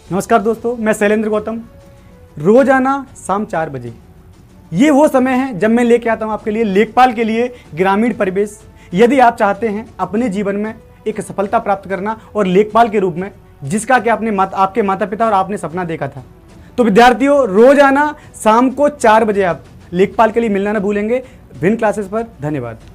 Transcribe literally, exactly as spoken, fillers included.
नमस्कार दोस्तों, मैं शैलेंद्र गौतम। रोजाना शाम चार बजे ये वो समय है जब मैं लेके आता हूँ आपके लिए लेखपाल के लिए ग्रामीण परिवेश। यदि आप चाहते हैं अपने जीवन में एक सफलता प्राप्त करना और लेखपाल के रूप में, जिसका कि आपने मात, आपके माता पिता और आपने सपना देखा था, तो विद्यार्थियों रोजाना शाम को चार बजे आप लेखपाल के लिए मिलना ना भूलेंगे। विन क्लासेस पर धन्यवाद।